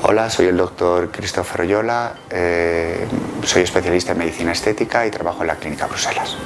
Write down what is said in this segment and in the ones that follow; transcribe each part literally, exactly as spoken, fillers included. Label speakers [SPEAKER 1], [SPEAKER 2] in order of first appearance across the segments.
[SPEAKER 1] Hola, soy el doctor Christopher Oyola, eh, soy especialista en medicina estética y trabajo en la Clínica Bruselas.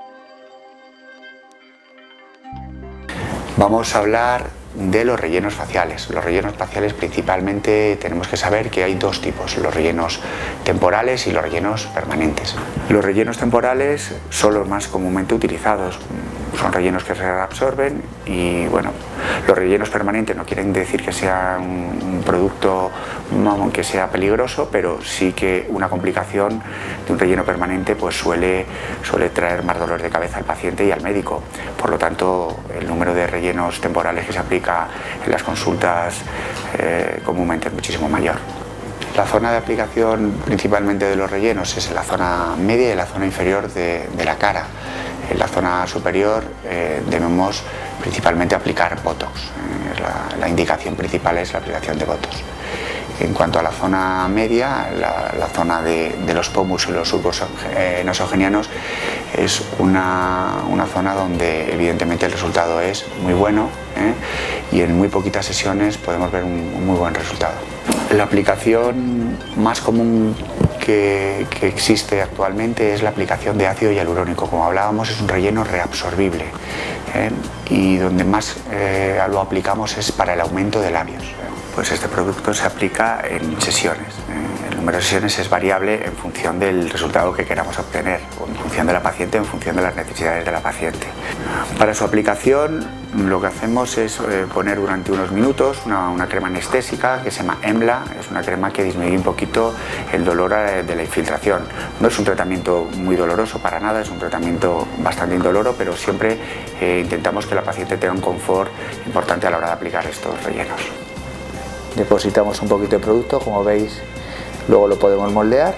[SPEAKER 1] Vamos a hablar de los rellenos faciales. Los rellenos faciales principalmente tenemos que saber que hay dos tipos, los rellenos temporales y los rellenos permanentes. Los rellenos temporales son los más comúnmente utilizados, son rellenos que se reabsorben y bueno, los rellenos permanentes no quieren decir que sea un producto no, que sea peligroso, pero sí que una complicación de un relleno permanente pues suele, suele traer más dolor de cabeza al paciente y al médico. Por lo tanto, el número de rellenos temporales que se aplica en las consultas eh, comúnmente es muchísimo mayor. La zona de aplicación principalmente de los rellenos es en la zona media y en la zona inferior de, de la cara. En la zona superior eh, debemos principalmente aplicar Botox. Eh, la, la indicación principal es la aplicación de Botox. En cuanto a la zona media, la, la zona de, de los pómulos y los surcos eh, nasogenianos es una, una zona donde evidentemente el resultado es muy bueno ¿eh? y en muy poquitas sesiones podemos ver un, un muy buen resultado. La aplicación más común que, que existe actualmente es la aplicación de ácido hialurónico. Como hablábamos, es un relleno reabsorbible ¿eh? y donde más eh, lo aplicamos es para el aumento de labios. Pues este producto se aplica en sesiones. El número de sesiones es variable en función del resultado que queramos obtener, o en función de la paciente, en función de las necesidades de la paciente. Para su aplicación lo que hacemos es poner durante unos minutos una, una crema anestésica que se llama EMLA, es una crema que disminuye un poquito el dolor de la infiltración. No es un tratamiento muy doloroso para nada, es un tratamiento bastante indoloro, pero siempre eh, intentamos que la paciente tenga un confort importante a la hora de aplicar estos rellenos. Depositamos un poquito de producto, como veis, luego lo podemos moldear.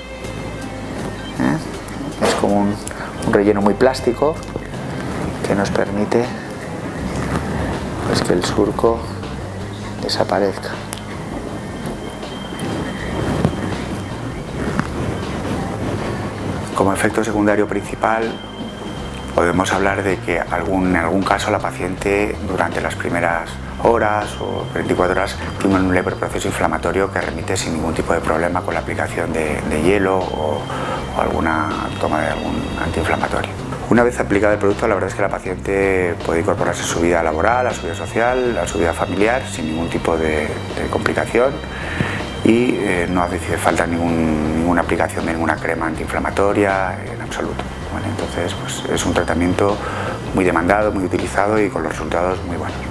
[SPEAKER 1] ¿Eh? Es como un, un relleno muy plástico que nos permite pues, que el surco desaparezca. Como efecto secundario principal, podemos hablar de que algún, en algún caso la paciente durante las primeras horas o veinticuatro horas tiene un leve proceso inflamatorio que remite sin ningún tipo de problema con la aplicación de, de hielo o, o alguna toma de algún antiinflamatorio. Una vez aplicado el producto, la verdad es que la paciente puede incorporarse a su vida laboral, a su vida social, a su vida familiar sin ningún tipo de, de complicación y eh, no hace falta ningún, ninguna aplicación de ninguna crema antiinflamatoria en absoluto. Bueno, entonces pues, es un tratamiento muy demandado, muy utilizado y con los resultados muy buenos.